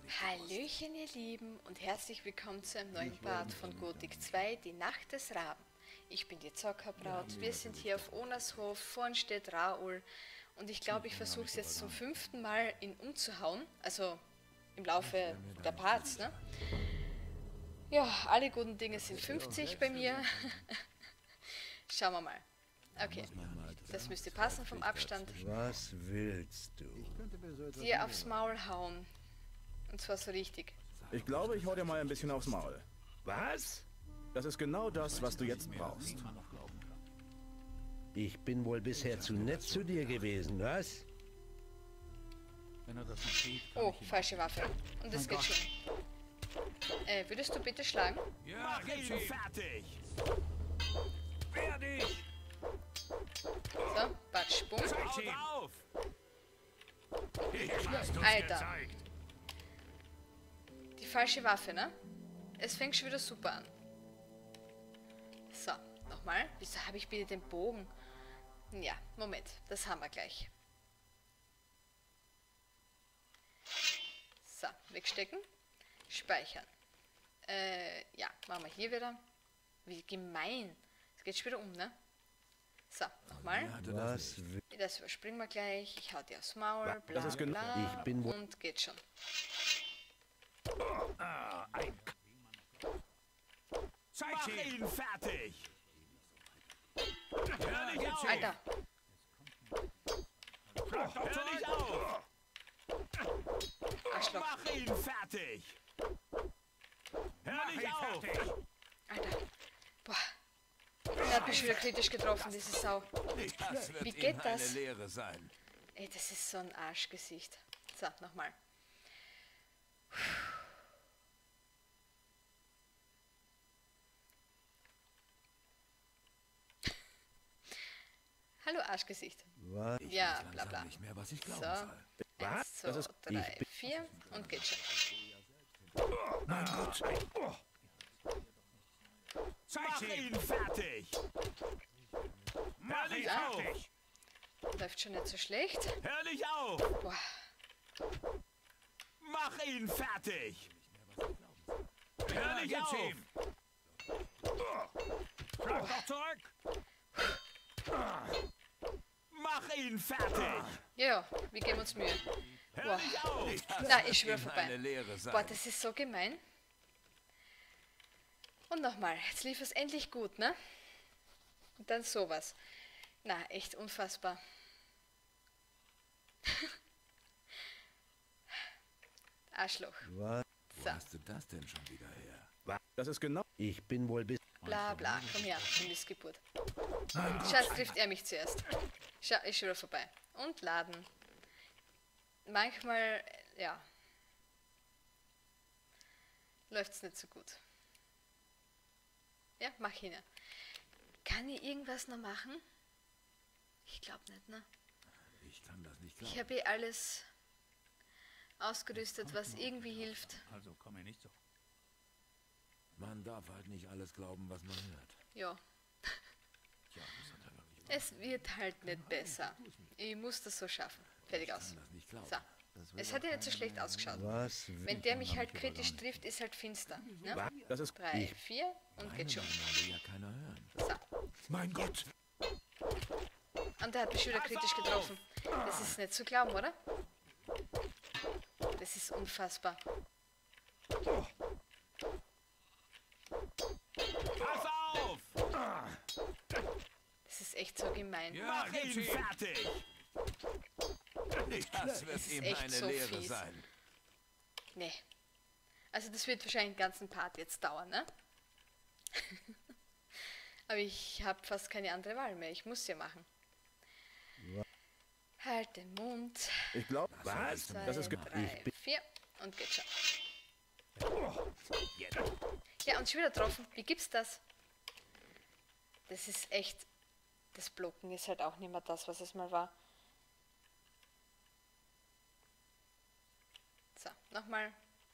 Hallöchen ihr Lieben und herzlich willkommen zu einem neuen Part von Gothic 2, die Nacht des Raben. Ich bin die Zockerbraut, wir sind hier auf Onershof, vorn steht Raoul und ich glaube, ich versuche es jetzt zum 5. Mal ihn umzuhauen, also im Laufe der Parts, ne? Ja, alle guten Dinge sind 50 bei mir. Schauen wir mal. Okay, das müsste passen vom Abstand. Was willst du? Dir aufs Maul hauen. Und zwar so richtig. Ich glaube, ich hau dir mal ein bisschen aufs Maul. Was? Das ist genau das, was du jetzt brauchst. Ich bin wohl bisher zu nett zu dir gewesen, was? Oh, falsche Waffe. Und das geht schon. Würdest du bitte schlagen? Ja, mach ihn fertig! Wehr dich! So, batsch, bumm. Haut auf! Alter. Die falsche Waffe, ne? Es fängt schon wieder super an. So, nochmal. Wieso habe ich bitte den Bogen? Ja, Moment. Das haben wir gleich. So, wegstecken. Speichern. Ja, machen wir hier wieder. Wie gemein. Es geht schon wieder um, ne? So, nochmal. Was? Das überspringen wir gleich. Ich hau dir aufs Maul. Bla, Das ist bla, Ich bin wohl... und geht schon. Mach ihn fertig! Hör nicht auf! Alter. Hör nicht auf! Arschloch. Mach ihn fertig! Hör nicht auf! Alter. Boah. Er hat mich wieder kritisch getroffen, diese Sau. Wie geht das? Lehre sein. Ey, das ist so ein Arschgesicht. So, nochmal. Hallo Arschgesicht. Was? Ja, bla bla. Nicht mehr, was ich glauben So. soll. 1, 2, 3, 4 und geht schon. Mein Gott! Mach ihn fertig! Hör nicht Ah. auf! Läuft schon nicht so schlecht. Hör nicht auf! Boah. Mach ihn fertig! Hör nicht auf! Schlag doch zurück! Mach ihn fertig! Ja, wir geben uns Mühe. Hör Boah. nicht auf! Na, ist schon wieder vorbei. Lehre sein. Boah, das ist so gemein. Und nochmal, jetzt lief es endlich gut, ne? Und dann sowas. Na, echt unfassbar. Arschloch. Was? So, Hast du das denn schon wieder her? Das ist genau... Ich bin wohl bis... bla bla. Komm her, du Missgeburt. Scheiß, trifft er mich zuerst. Schau, ist schon wieder vorbei. Und laden. Manchmal, ja, läuft es nicht so gut. Ja, mach hin. Kann ich irgendwas noch machen? Ich glaube nicht, ne? Ich kann das nicht Ich glauben. habe eh alles ausgerüstet, was irgendwie hilft. Also komm mir nicht so. Man darf halt nicht alles glauben, was man hört. Ja, Tja, das hat er wirklich es wird halt nicht besser. Ich muss das so schaffen. Fertig aus. das nicht glauben. So. Es hat ja nicht so schlecht ausgeschaut. Was? Wenn der mich halt kritisch trifft, ist halt finster. Ne? Das ist... 3, 4 und geht schon. will ja keiner hören. So. Mein Gott! Und der hat mich schon wieder kritisch getroffen. Das ist nicht zu glauben, oder? Das ist unfassbar. Pass auf! Das ist echt so gemein. Mach ihn fertig! Das wird ist ihm echt eine so Lehre fies. sein. Nee. Also das wird wahrscheinlich den ganzen Part jetzt dauern, ne? Aber ich habe fast keine andere Wahl mehr. Ich muss ja machen. Halt den Mund. Ich glaube... Was? 2, Das ist... 3, 4 und geht schon. Ja, und schon wieder getroffen. Wie gibt's das? Das ist echt... Das Blocken ist halt auch nicht mehr das, was es mal war. So, nochmal.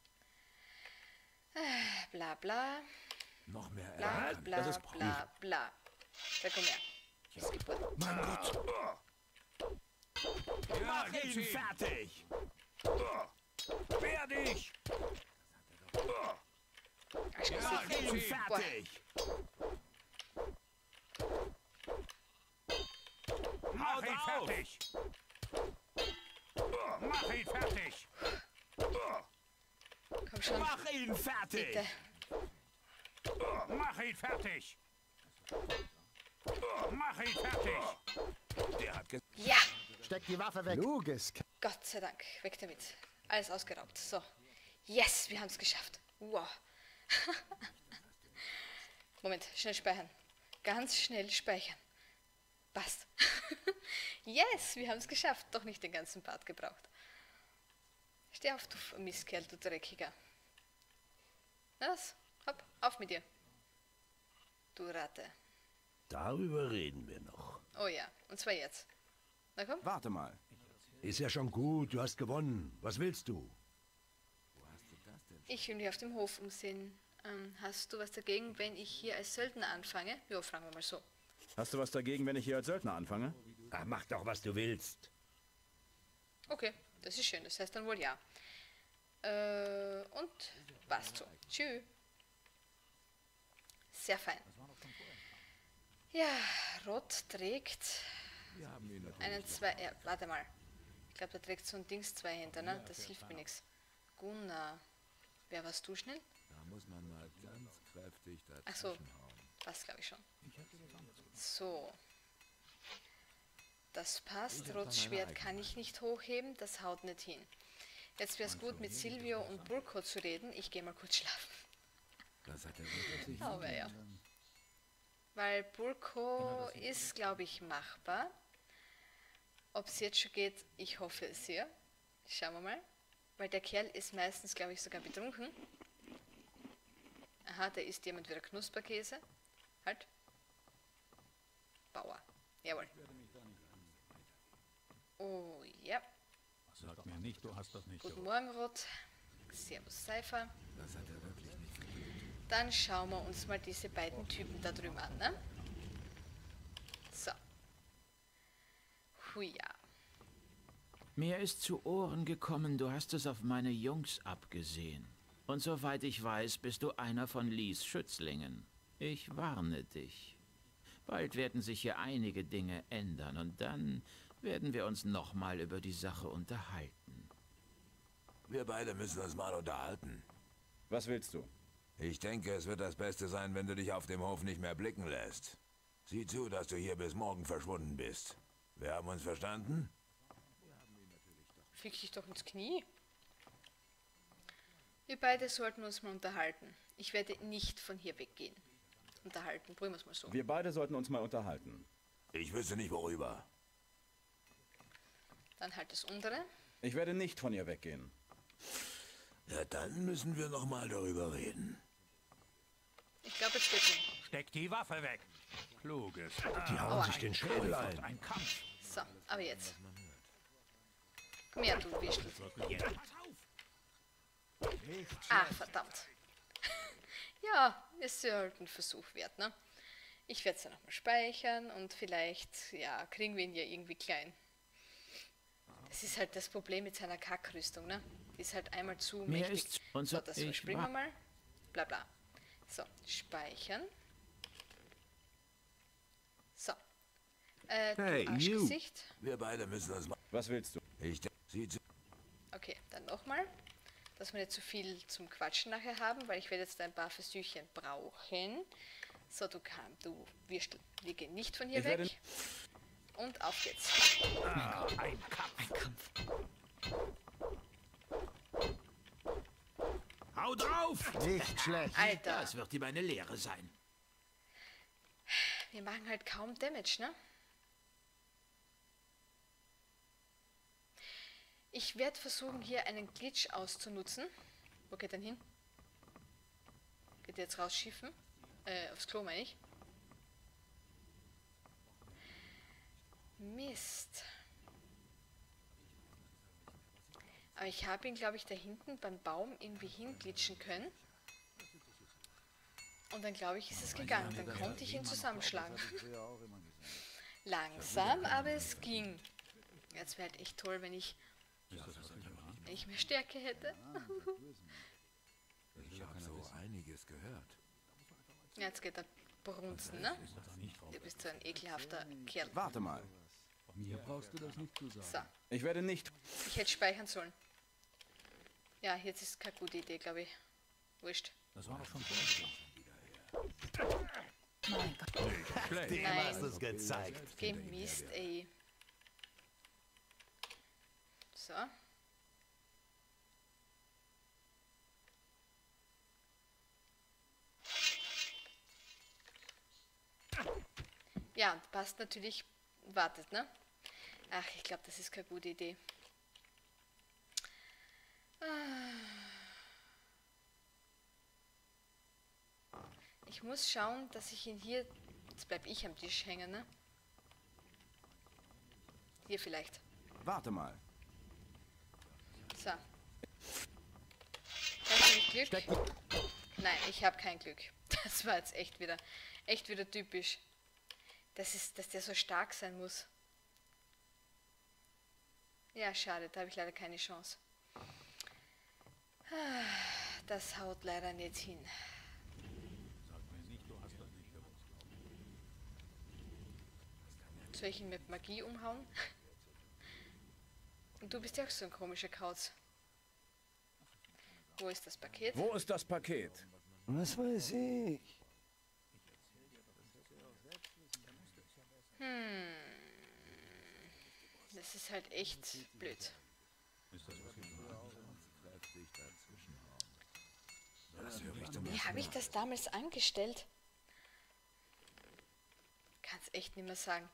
Bla bla. Noch mehr Bla Ärger. bla bla bla. Da komm her. Missgeburt. Mein Gott! Mach ihn fertig! Wehr dich! Mach ihn fertig! Mach ihn fertig! Mach ihn fertig! Komm schon, Mach ihn fertig! bitte. Mach ihn fertig! Mach ihn fertig! Der hat Ja, Steck die Waffe weg. Luges. Gott sei Dank. Weg damit. Alles ausgeraubt. So. Yes, wir haben es geschafft. Wow. Moment, schnell speichern. Ganz schnell speichern. Passt. Yes, wir haben es geschafft. Doch nicht den ganzen Part gebraucht. Steh auf, du Mistkerl, du Dreckiger. Na los, hopp, auf mit dir. Du Ratte. Darüber reden wir noch. Oh ja, und zwar jetzt. Na komm. Warte mal. Ist ja schon gut, du hast gewonnen. Was willst du? Ich will mich auf dem Hof umsehen. Hast du was dagegen, wenn ich hier als Söldner anfange? Ja, fragen wir mal so. Hast du was dagegen, wenn ich hier als Söldner anfange? Ach, mach doch, was du willst. Okay, das ist schön. Das heißt dann wohl ja. Und passt so. Tschüss. Sehr fein. Ja, Rot trägt einen warte mal. Ich glaube, der trägt so ein Dings Zweihänder, ne? Das hilft mir nichts. Gunnar. Wer warst du schnell? Da muss man mal ganz kräftig Ach so, dazwischenhauen. das glaube ich schon. So. Das passt. Rots Schwert kann ich nicht hochheben, das haut nicht hin. Jetzt wäre es gut, mit Silvio und Burko zu reden. Ich gehe mal kurz schlafen. Das hat er wirklich Aber ja. Weil Burko ist, glaube ich, machbar. Ob es jetzt schon geht, ich hoffe es sehr. Schauen wir mal. Weil der Kerl ist meistens, glaube ich, sogar betrunken. Aha, da isst jemand wieder Knusperkäse. Halt. Bauer. Jawohl. Oh ja. Sag mir nicht, du hast das nicht Guten Morgen, Rot. Servus, Seifer. Das hat er wirklich nicht verdient. Dann schauen wir uns mal diese beiden Typen da drüben an, ne? So. Huja. Mir ist zu Ohren gekommen, du hast es auf meine Jungs abgesehen. Und soweit ich weiß, bist du einer von Lees Schützlingen. Ich warne dich. Bald werden sich hier einige Dinge ändern und dann werden wir uns nochmal über die Sache unterhalten. Wir beide müssen uns mal unterhalten. Was willst du? Ich denke, es wird das Beste sein, wenn du dich auf dem Hof nicht mehr blicken lässt. Sieh zu, dass du hier bis morgen verschwunden bist. Wir haben uns verstanden? Fick dich doch ins Knie. Wir beide sollten uns mal unterhalten. Ich werde nicht von hier weggehen. Unterhalten, probieren wir es mal so. Wir beide sollten uns mal unterhalten. Ich wüsste nicht, worüber. Dann halt das untere. Ich werde nicht von ihr weggehen. Ja, dann müssen wir noch mal darüber reden. Ich glaube, jetzt geht's hin. Steck die Waffe weg! Kluges. Die hauen sich den Schädel ein. Ein Kampf. So, aber jetzt. Komm her, du Wischl. Jetzt pass auf! Ah, verdammt. Ja, ist ja halt ein Versuch wert, ne? Ich werde es ja nochmal speichern und vielleicht, ja, kriegen wir ihn ja irgendwie klein. Das ist halt das Problem mit seiner Kackrüstung, ne? Die ist halt einmal zu Mir mächtig. ist So, unser das überspringen wir mal. Bla bla. So, speichern. So. Hey, du Arschgesicht. Wir beide müssen uns mal... Was willst du? Ich denke, sieh zu... Okay, dann nochmal. Dass wir nicht zu viel zum Quatschen nachher haben, weil ich werde jetzt ein paar Versuchchen brauchen. So, du Würstel. Wir gehen nicht von hier Ich werde- weg. Und auf geht's. Ein Kampf. Hau drauf! Nicht schlecht. Alter, Das wird ihm eine Lehre sein. wir machen halt kaum Damage, ne? Ich werde versuchen, hier einen Glitch auszunutzen. Wo geht denn hin? Geht der jetzt rausschiffen? Aufs Klo meine ich. Mist. Aber ich habe ihn, glaube ich, da hinten beim Baum irgendwie hinglitschen können. Und dann, glaube ich, ist es gegangen. Dann konnte ich ihn zusammenschlagen. Langsam, aber es ging. Jetzt wäre halt echt toll, wenn ich mehr Stärke hätte. Ich habe so einiges gehört. Ja, jetzt geht er brunzen, ne? Du bist so ein ekelhafter Kerl. Warte mal. Mir brauchst du das nicht zu sagen. So, Ich werde nicht... ich hätte speichern sollen. Ja, jetzt ist keine gute Idee, glaube ich. Wurscht. Das war doch schon vorher. Dem hast du es gezeigt. Gemist, ey. So. Ja, passt natürlich. Wartet, ne? Ach, ich glaube, das ist keine gute Idee. Ich muss schauen, dass ich ihn hier... Jetzt bleib ich am Tisch hängen, ne? Hier vielleicht. Warte mal. So. Hast du Glück? Nein, ich habe kein Glück. Das war jetzt echt wieder typisch. Dass der so stark sein muss. Ja, schade, da habe ich leider keine Chance. Das haut leider nicht hin. Soll ich ihn mit Magie umhauen? Und du bist ja auch so ein komischer Kauz. Wo ist das Paket? Wo ist das Paket? Was weiß ich? Das ist halt echt blöd. Wie habe ich das damals angestellt? Kann's echt nicht mehr sagen.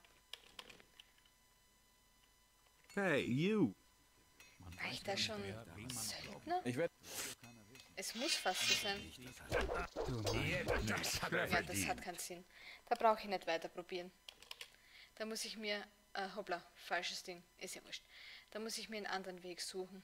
Hey, you. War ich da schon Söldner? Ich werde... Es muss fast so sein. Das hat er Ja, das verdient. hat keinen Sinn. Da brauche ich nicht weiter probieren. Da muss ich mir... hoppla, falsches Ding. Ist ja wurscht. Da muss ich mir einen anderen Weg suchen.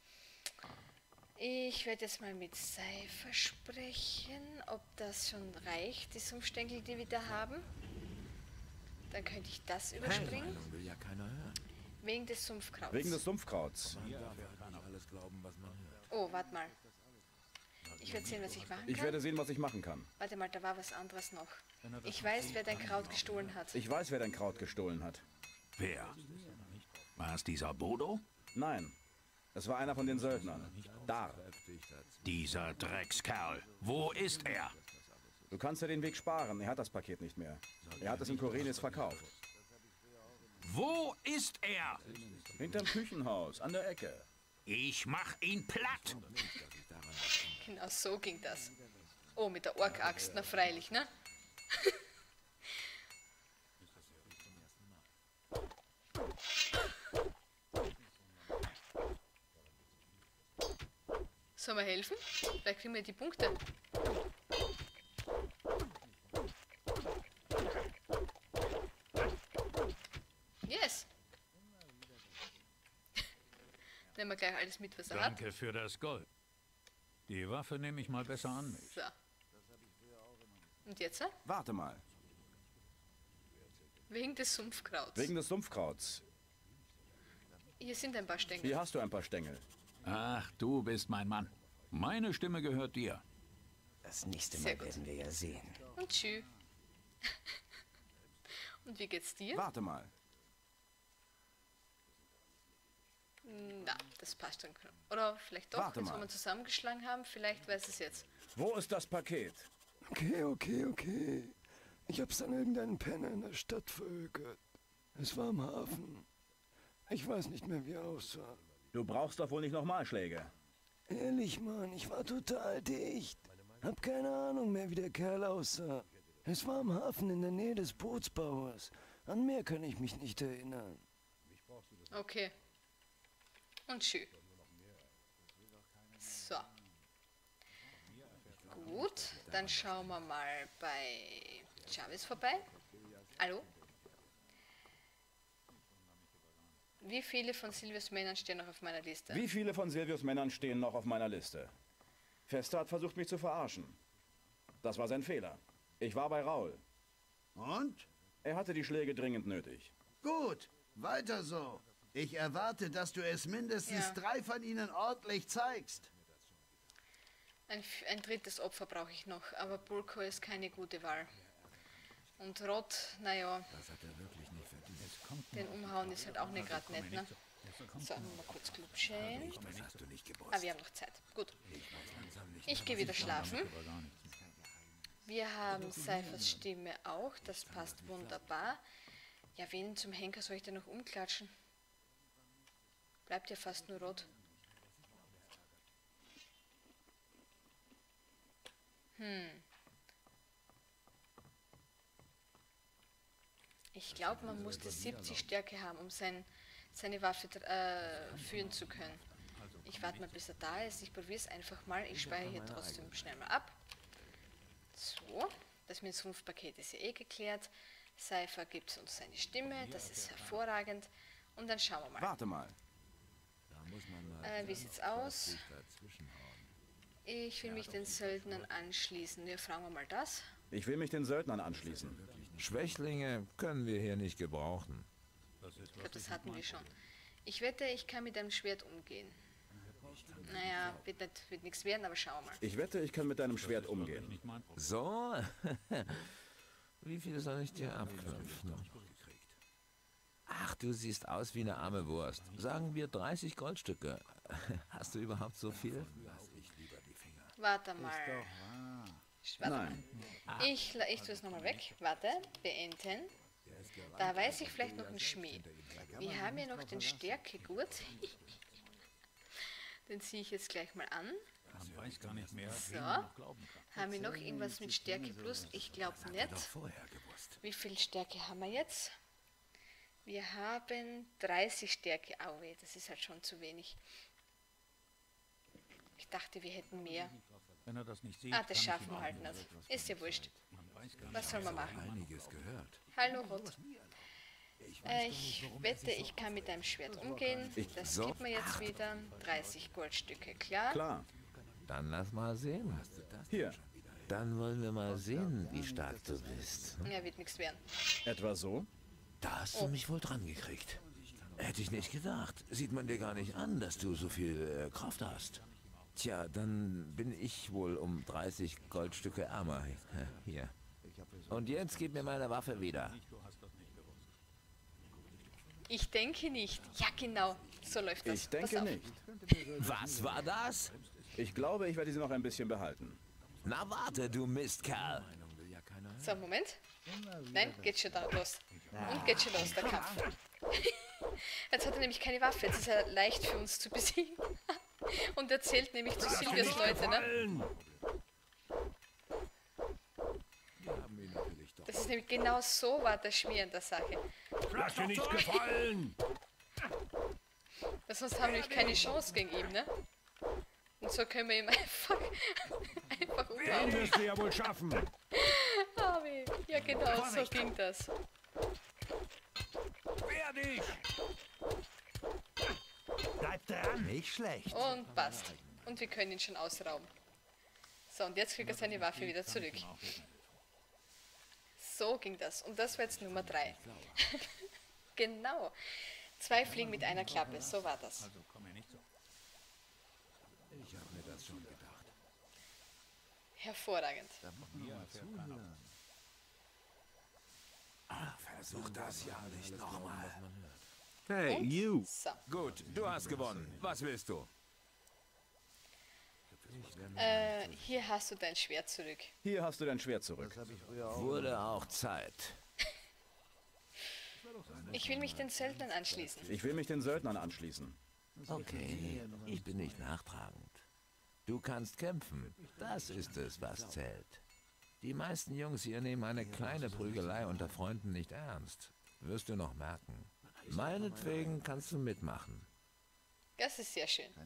Ich werde jetzt mal mit Seifer sprechen, ob das schon reicht, die Sumpfstängel, die wir da haben. Dann könnte ich das überspringen. Will ja keiner hören. Wegen des Sumpfkrauts. Wegen des Sumpfkrauts. Man darf ja nicht alles glauben, was man hört. Oh, warte mal. Ich werde sehen, was ich machen Ich kann. werde sehen, was ich machen kann. Warte mal, da war was anderes noch. Ich weiß, wer dein Kraut gestohlen hat. Ich weiß, wer dein Kraut gestohlen hat. Wer? War es dieser Bodo? Nein. Es war einer von den Söldnern. Dar. Dieser Dreckskerl. Wo ist er? Du kannst dir den Weg sparen. Er hat das Paket nicht mehr. Er hat es in Korenis verkauft. Wo ist er? Hinterm Küchenhaus, an der Ecke. Ich mach ihn platt. Genau so ging das. Oh, mit der Orkaxt, na freilich, ne? Sollen wir helfen? Vielleicht kriegen wir die Punkte. Yes! Nehmen wir gleich alles mit, was er hat. Danke für das Gold. Die Waffe nehme ich mal besser an mich. So. Und jetzt? Warte mal. Wegen des Sumpfkrauts. Wegen des Sumpfkrauts. Hier sind ein paar Stängel. Hier hast du ein paar Stängel. Ach, du bist mein Mann. Meine Stimme gehört dir. Das nächste Sehr Mal gut. werden wir ja sehen. Und tschü. Und wie geht's dir? Warte mal. Na, das passt schon. Oder vielleicht doch, Warte jetzt wo mal. wir zusammengeschlagen haben, vielleicht weiß es jetzt. Wo ist das Paket? Okay. Ich hab's an irgendeinen Penner in der Stadt verökert. Es war am Hafen. Ich weiß nicht mehr, wie er aussah. Du brauchst doch wohl nicht nochmal Schläge. Ehrlich, Mann, ich war total dicht. Hab keine Ahnung mehr, wie der Kerl aussah. Es war am Hafen in der Nähe des Bootsbauers. An mehr kann ich mich nicht erinnern. Okay. Und tschü. So. Gut, dann schauen wir mal bei Chavez vorbei. Hallo? Wie viele von Silvius Männern stehen noch auf meiner Liste? Wie viele von Silvius Männern stehen noch auf meiner Liste? Fester hat versucht, mich zu verarschen. Das war sein Fehler. Ich war bei Raul. Und? Er hatte die Schläge dringend nötig. Gut, weiter so. Ich erwarte, dass du es mindestens Ja. 3 von ihnen ordentlich zeigst. Ein drittes Opfer brauche ich noch, aber Bulko ist keine gute Wahl. Und Rot, naja, den umhauen ist halt auch nicht gerade nett, ne? So, mal kurz Clubchain. Ah, wir haben noch Zeit. Gut. Ich gehe wieder schlafen. Wir haben Cyphers Stimme auch, das passt wunderbar. Ja, wen zum Henker soll ich denn noch umklatschen? Bleibt ja fast nur Rot. Ich glaube, man musste 70 Stärke haben, um seine Waffe führen zu können. Ich warte mal, bis er da ist. Ich probiere es einfach mal. Ich speichere hier trotzdem schnell mal ab. So, das Missionspaket ist ja eh geklärt. Cypher gibt uns seine Stimme, das ist hervorragend. Und dann schauen wir mal. Warte mal. Wie sieht's aus? Ich will mich den Söldnern anschließen. Wir fragen wir mal das. Ich will mich den Söldnern anschließen. Schwächlinge können wir hier nicht gebrauchen. Ich glaube, das hatten wir schon. Ich wette, ich kann mit einem Schwert umgehen. Naja, wird nichts werden, aber schauen wir mal. Ich wette, ich kann mit deinem Schwert umgehen. So? Wie viel soll ich dir abknüpfen? Ach, du siehst aus wie eine arme Wurst. Sagen wir 30 Goldstücke. Hast du überhaupt so viel? Warte mal. Nein. Ich tue es nochmal weg. Warte, beenden. Da weiß ich vielleicht noch einen Schmäh. Wir haben ja noch den Stärkegurt. Den ziehe ich jetzt gleich mal an. So. Haben wir noch irgendwas mit Stärke plus? Ich glaube nicht. Wie viel Stärke haben wir jetzt? Wir haben 30 Stärke. Au weh, das ist halt schon zu wenig. Ich dachte, wir hätten mehr. Das schaffen wir halt nicht. Ist ja wurscht. Was soll man machen? Hallo Rot. Ich wette, ich kann mit deinem Schwert umgehen. Das gibt mir jetzt wieder 30 Goldstücke, klar? Klar. Dann lass mal sehen. Hier. Dann wollen wir mal sehen, wie stark du bist. Ja, wird nichts werden. Etwa so? Da hast du mich wohl dran gekriegt. Hätte ich nicht gedacht. Sieht man dir gar nicht an, dass du so viel Kraft hast. Tja, dann bin ich wohl um 30 Goldstücke ärmer. Hier. Und jetzt gib mir meine Waffe wieder. Ich denke nicht. Ja, genau. So läuft das. Ich denke nicht. Was war das? Ich glaube, ich werde sie noch ein bisschen behalten. Na warte, du Mistkerl. So, Moment. Nein, geht schon da los. Und geht schon los, der Kampf. Jetzt hat er nämlich keine Waffe. Jetzt ist er leicht für uns zu besiegen. Und er zählt nämlich zu Silvias Leute, ne? Das ist nämlich genau so war der Schmier in der Sache. Lass dir nichts gefallen! Weil sonst haben wir nämlich keine Chance gegen ihn, ne? Und so können wir ihm einfach Den umhauen. wirst du ja wohl schaffen! Ah, weh. Ja, genau, so ging das. Wehr dich! Bleib dran. Nicht schlecht. Und passt. Und wir können ihn schon ausrauben. So, und jetzt kriegt er seine Waffe wieder zurück. So ging das. Und das war jetzt Nummer 3. Genau. 2 Fliegen mit einer Klappe. So war das. Ich habe mir das schon gedacht. Hervorragend. Versuch das ja nicht nochmal. Hey, Und? you! So. Gut, du hast gewonnen. Was willst du? Hier hast du dein Schwert zurück. Hier hast du dein Schwert zurück. Wurde auch Zeit. Ich will mich den Söldnern anschließen. Ich will mich den Söldnern anschließen. Okay, ich bin nicht nachtragend. Du kannst kämpfen. Das ist es, was zählt. Die meisten Jungs hier nehmen eine kleine Prügelei unter Freunden nicht ernst. Wirst du noch merken. Meinetwegen kannst du mitmachen. Das ist sehr schön.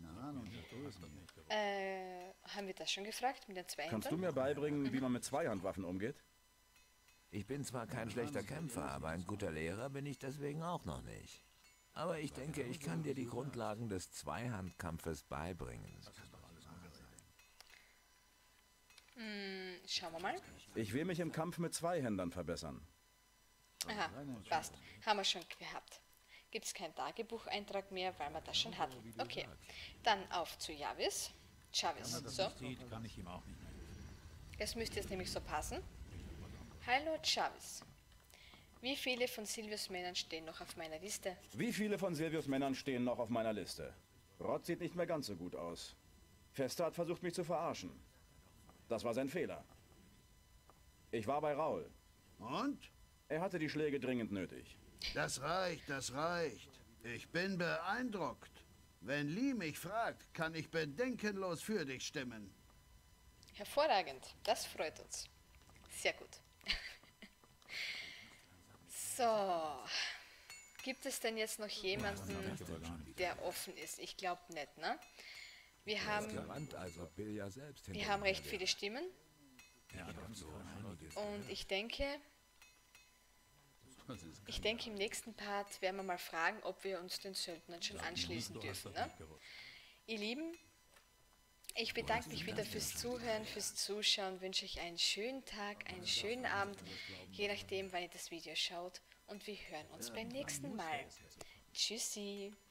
Haben wir das schon gefragt mit den Kannst du Zweihändern? mir beibringen, wie man mit Zweihandwaffen umgeht? Ich bin zwar kein schlechter Kämpfer, aber ein guter Lehrer bin ich deswegen auch noch nicht. Aber ich denke, ich kann dir die Grundlagen des Zweihandkampfes beibringen. Schauen wir mal. Ich will mich im Kampf mit Zweihändern verbessern. Aha, passt. Haben wir schon gehabt. Gibt es keinen Tagebucheintrag mehr, weil wir das schon hatten. Okay, dann auf zu Javis. Chavez. So, Sieht, kann ich ihm auch nicht mehr. es müsste jetzt nämlich so passen. Hallo Chavez. Wie viele von Silvius Männern stehen noch auf meiner Liste? Wie viele von Silvius Männern stehen noch auf meiner Liste? Rod sieht nicht mehr ganz so gut aus. Fester hat versucht, mich zu verarschen. Das war sein Fehler. Ich war bei Raul. Und? Er hatte die Schläge dringend nötig. Das reicht, das reicht. Ich bin beeindruckt. Wenn Lee mich fragt, kann ich bedenkenlos für dich stimmen. Hervorragend, das freut uns. Sehr gut. So, gibt es denn jetzt noch jemanden, der offen ist? Ich glaube nicht, ne? Wir haben recht viele Stimmen und ich denke, im nächsten Part werden wir mal fragen, ob wir uns den Söldnern schon anschließen dürfen. Ne? Ihr Lieben, ich bedanke mich wieder fürs Zuhören, fürs Zuschauen, wünsche euch einen schönen Tag, einen schönen Abend, je nachdem, wann ihr das Video schaut, und wir hören uns beim nächsten Mal. Tschüssi!